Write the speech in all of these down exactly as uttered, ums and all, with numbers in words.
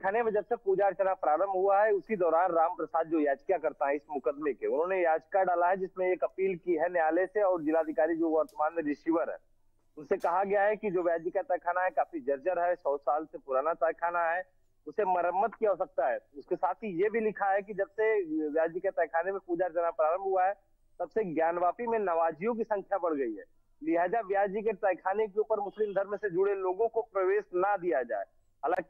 तहखाने में जब से पूजा अर्चना प्रारंभ हुआ है, उसी दौरान राम प्रसाद जो याचिका करता है इस मुकदमे के, उन्होंने याचिका डाला है जिसमें एक अपील की है न्यायालय से, और जिलाधिकारी जो वर्तमान में रिसीवर है उनसे कहा गया है कि जो व्याजी का तहखाना है काफी जर्जर है, सौ साल से पुराना तहखाना है, उसे मरम्मत की आवश्यकता है। उसके साथ ही ये भी लिखा है कि जब से व्याजी के तहखाने में पूजा अर्चना प्रारंभ हुआ है तब से ज्ञानवापी में नवाजियों की संख्या बढ़ गई है, लिहाजा व्याजी के तहखाने के ऊपर मुस्लिम धर्म से जुड़े लोगों को प्रवेश ना दिया जाए। हालांकि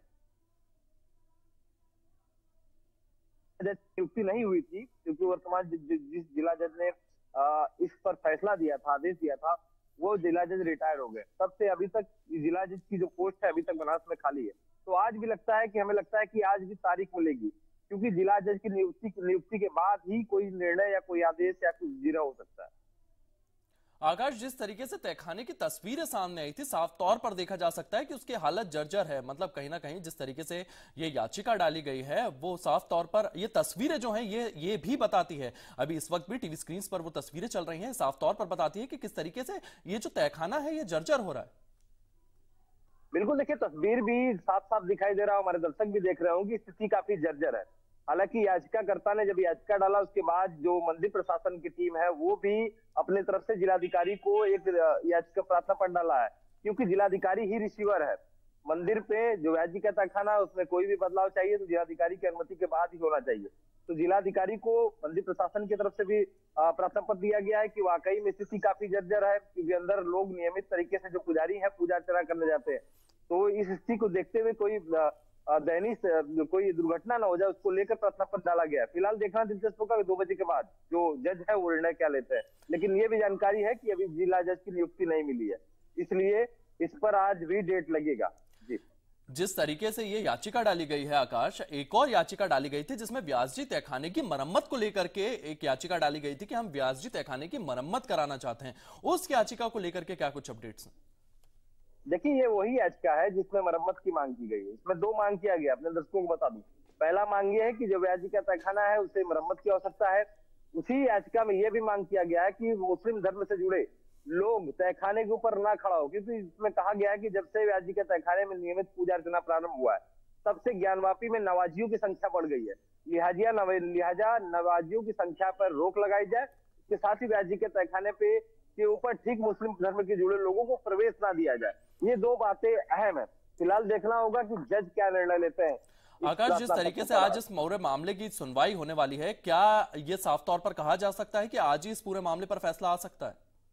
नियुक्ति नहीं हुई थी क्योंकि वर्तमान जिस जिला जज ने इस पर फैसला दिया था, आदेश दिया था, वो जिला जज रिटायर हो गए। तब से अभी तक जिला जज की जो पोस्ट है अभी तक बनारस में खाली है। तो आज भी लगता है कि हमें लगता है कि आज भी तारीख मिलेगी, क्योंकि जिला जज की नियुक्ति नियुक्ति के बाद ही कोई निर्णय या कोई आदेश या कुछ जीरा हो सकता है। आकाश, जिस तरीके से तहखाने की तस्वीरें सामने आई थी, साफ तौर पर देखा जा सकता है कि उसकी हालत जर्जर है। मतलब कहीं ना कहीं जिस तरीके से ये याचिका डाली गई है वो साफ तौर पर ये तस्वीरें जो हैं ये ये भी बताती है, अभी इस वक्त भी टीवी स्क्रीन पर वो तस्वीरें चल रही हैं, साफ तौर पर बताती है कि किस तरीके से ये जो तहखाना है ये जर्जर हो रहा है। बिल्कुल, देखिए तस्वीर भी साफ साफ दिखाई दे रहा है, हमारे दर्शक भी देख रहे होंगे, स्थिति काफी जर्जर है। हालांकि याचिकाकर्ता ने जब याचिका डाला उसके बाद जो मंदिर प्रशासन की टीम है वो भी अपने तरफ से जिलाधिकारी को एक याचिका प्रार्थना पत्र डाला है, क्योंकि जिलाधिकारी ही रिसीवर है। मंदिर पे जो व्याजी का तहखाना उसमें कोई भी बदलाव चाहिए तो जिलाधिकारी की अनुमति के बाद ही होना चाहिए। तो जिलाधिकारी को मंदिर प्रशासन की तरफ से भी प्रार्थना पत्र दिया गया है कि वाकई में स्थिति काफी जर्जर है, क्योंकि अंदर लोग नियमित तरीके से जो पुजारी है पूजा अर्चना करने जाते हैं, तो इस स्थिति को देखते हुए कोई दैनिक कोई दुर्घटना ना हो जाए उसको लेकर प्रार्थना पत्र डाला गया है। फिलहाल देखना दिलचस्प होगा दो बजे के बाद जो जज है वो निर्णय क्या लेते हैं, लेकिन ये भी जानकारी है कि अभी जिला जज की नियुक्ति नहीं मिली है, इसलिए इस पर आज भी डेट लगेगा। जी, जिस तरीके से ये याचिका डाली गई है आकाश, एक और याचिका डाली गई थी जिसमें व्यासजी तहखाने की मरम्मत को लेकर के एक याचिका डाली गई थी कि हम व्यासजी तहखाने की मरम्मत कराना चाहते हैं। उस याचिका को लेकर के क्या कुछ अपडेट्स हैं? देखिए, ये वही याचिका है जिसमें मरम्मत की मांग की गई है। इसमें दो मांग किया गया, अपने दर्शकों को बता दूं। पहला मांग ये है कि जो व्याजी का तहखाना है उसे मरम्मत की आवश्यकता है। उसी याचिका में यह भी मांग किया गया है कि मुस्लिम धर्म से जुड़े लोग तहखाने के ऊपर ना खड़ा हो, क्योंकि इसमें कहा गया है कि जब से व्याजी के तहखाने में नियमित पूजा अर्चना प्रारंभ हुआ है तब से ज्ञानवापी में नवाजियों की संख्या बढ़ गई है, लिहाजा नव लिहाजा नवाजियों की संख्या पर रोक लगाई जाए। इसके साथ ही व्याजी के तहखाने पे के ऊपर ठीक मुस्लिम धर्म के जुड़े लोगों को प्रवेश ना दिया जाए। ये दो बातें अहम है। फिलहाल देखना होगा कि जज क्या निर्णय लेते हैं। आकाश, जिस तरीके से आज इस पूरे मामले की सुनवाई होने वाली है, क्या ये साफ तौर पर कहा जा सकता है कि आज ही इस पूरे मामले पर फैसला आ सकता है?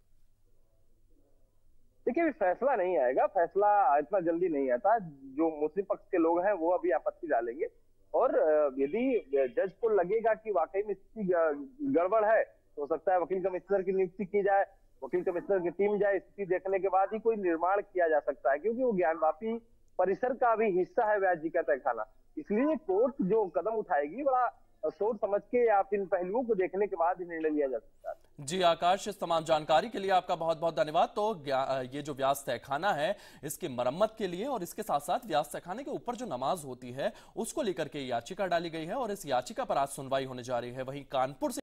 देखिए, फैसला नहीं आएगा, फैसला इतना जल्दी नहीं आता। जो मुस्लिम पक्ष के लोग हैं वो अभी आपत्ति डालेंगे, और यदि जज को लगेगा कि वाकई में स्थिति गड़बड़ है तो हो सकता है वकील कमिश्नर की नियुक्ति की जाए, वकील कमिश्नर की टीम जाए, स्थिति देखने के बाद ही कोई निर्माण किया जा सकता है, क्योंकि वो ज्ञानवापी परिसर का भी हिस्सा है व्याजी का तहखाना। इसलिए कोर्ट जो कदम उठाएगी बड़ा सोच समझ के या इन पहलुओं को देखने के बाद ही निर्णय लिया जा सकता है। जी आकाश, इस तमाम जानकारी के लिए आपका बहुत बहुत धन्यवाद। तो ये जो व्यास तहखाना है इसकी मरम्मत के लिए और इसके साथ साथ व्यास तहखाने के ऊपर जो नमाज होती है उसको लेकर के याचिका डाली गई है और इस याचिका पर आज सुनवाई होने जा रही है। वहीं कानपुर से